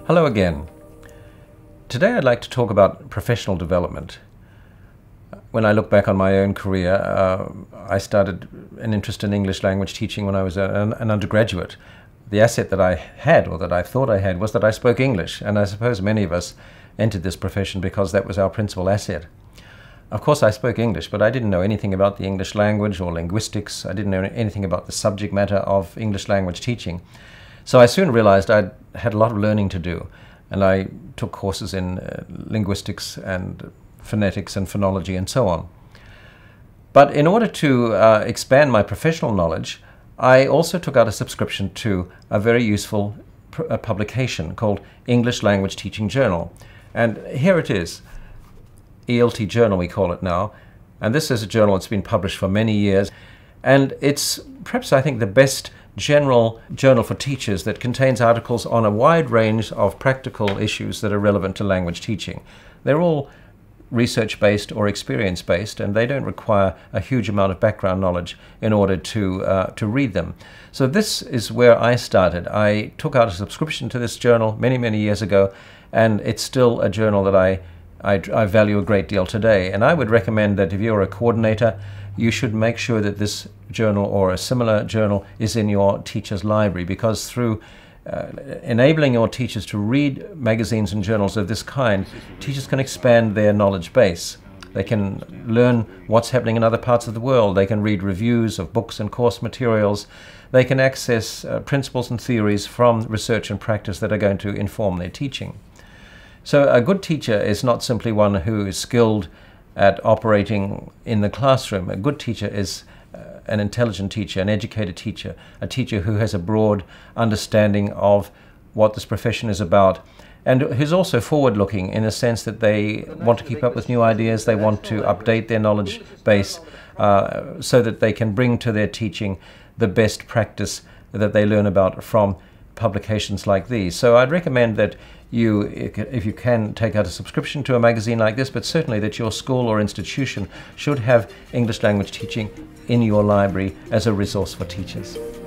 Hello again. Today I'd like to talk about professional development. When I look back on my own career, I started an interest in English language teaching when I was an undergraduate. The asset that I had, or that I thought I had, was that I spoke English, and I suppose many of us entered this profession because that was our principal asset. Of course I spoke English, but I didn't know anything about the English language or linguistics. I didn't know anything about the subject matter of English language teaching. So I soon realized I had a lot of learning to do, and I took courses in linguistics and phonetics and phonology and so on. But in order to expand my professional knowledge, I also took out a subscription to a very useful publication called English Language Teaching Journal. And here it is, ELT Journal we call it now. And this is a journal that's been published for many years. And it's perhaps, I think, the best general journal for teachers that contains articles on a wide range of practical issues that are relevant to language teaching. They're all research-based or experience-based, and they don't require a huge amount of background knowledge in order to read them. So this is where I started. I took out a subscription to this journal many years ago, and it's still a journal that I value a great deal today. And I would recommend that if you're a coordinator, you should make sure that this journal or a similar journal is in your teacher's library, because through enabling your teachers to read magazines and journals of this kind, teachers can expand their knowledge base. They can learn what's happening in other parts of the world. They can read reviews of books and course materials. They can access principles and theories from research and practice that are going to inform their teaching. So a good teacher is not simply one who is skilled at operating in the classroom. A good teacher is an intelligent teacher, an educated teacher, a teacher who has a broad understanding of what this profession is about, and who's also forward-looking in the sense that they want to keep up with new ideas, they want to update their knowledge base so that they can bring to their teaching the best practice that they learn about from publications like these. So I'd recommend that you, if you can, take out a subscription to a magazine like this, but certainly that your school or institution should have English language teaching in your library as a resource for teachers.